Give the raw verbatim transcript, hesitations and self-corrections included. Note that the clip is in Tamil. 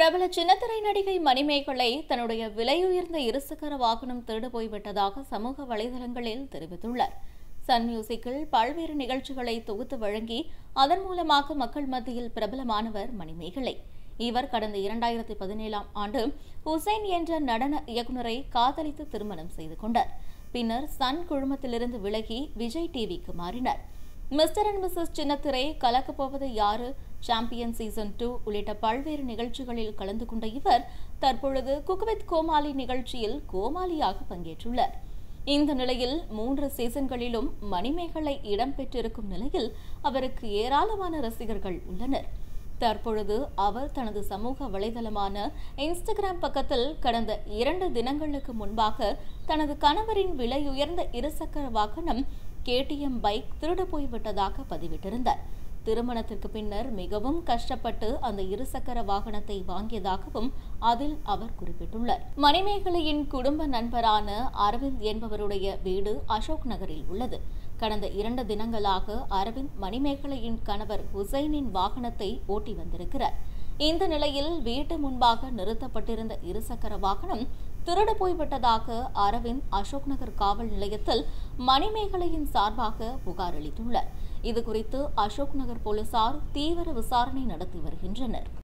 பிரபல சின்னத்திரை நடிகை மணிமேகலை தன்னுடைய விலையுயர்ந்த இருசக்கர வாகனம் திருடு போய்விட்டதாக சமூக வலைதளங்களில் தெரிவித்துள்ளார். சன் மியூசிக்கில் பல்வேறு நிகழ்ச்சிகளை தொகுத்து வழங்கி அதன் மூலமாக மக்கள் மத்தியில் பிரபலமானவர் மணிமேகலை. இவர் கடந்த இரண்டாயிரத்தி பதினேழாம் ஆண்டு ஹுசைன் என்ற நடன இயக்குநரை காதலித்து திருமணம் செய்து கொண்டார். பின்னர் சன் குழுமத்திலிருந்து விலகி விஜய் டிவிக்கு மாறினார். மிஸ்டர் அண்ட் மிஸ்ஸஸ் சின்னத்திரை, கலக்கப் போவது யாரு, சாம்பியன் சீசன் டூ உள்ளிட்ட பல்வேறு நிகழ்ச்சிகளில் கலந்து கொண்ட இவர் தற்பொழுது குக் வித் கோமாளி நிகழ்ச்சியில் கோமாளியாக பங்கேற்றுள்ளார். இந்த நிலையில் மூன்று சீசன்களிலும் மணிமேகலை இடம்பெற்றிருக்கும் நிலையில் அவருக்கு ஏராளமான ரசிகர்கள் உள்ளனர். தற்பொழுது அவர் தனது சமூக வலைதளமான இன்ஸ்டாகிராம் பக்கத்தில் கடந்த இரண்டு தினங்களுக்கு முன்பாக தனது கணவரின் விலையுயர்ந்த இருசக்கர வாகனம் கேடிஎம் பைக் திருடு போய்விட்டதாக பதிவிட்டிருந்தார். திருமணத்திற்கு பின்னர் மிகவும் கஷ்டப்பட்டு அந்த இருசக்கர வாகனத்தை வாங்கியதாகவும் அதில் அவர் குறிப்பிட்டுள்ளார். மணிமேகலையின் குடும்ப நண்பரான அரவிந்த் என்பவருடைய வீடு அசோக் நகரில் உள்ளது. கடந்த இரண்டு தினங்களாக அரவிந்த் மணிமேகலையின் கணவர் ஹுசைனின் வாகனத்தை ஓட்டி வந்திருக்கிறார். இந்த நிலையில் வீட்டு முன்பாக நிறுத்தப்பட்டிருந்த இருசக்கர வாகனம் திருடு போய்விட்டதாக அரவிந்த் அசோக் நகர் காவல் நிலையத்தில் மணிமேகலையின் சார்பாக புகார் அளித்துள்ளார். இதுகுறித்து அசோக் நகர் போலீசார் தீவிர விசாரணை நடத்தி வருகின்றனர்.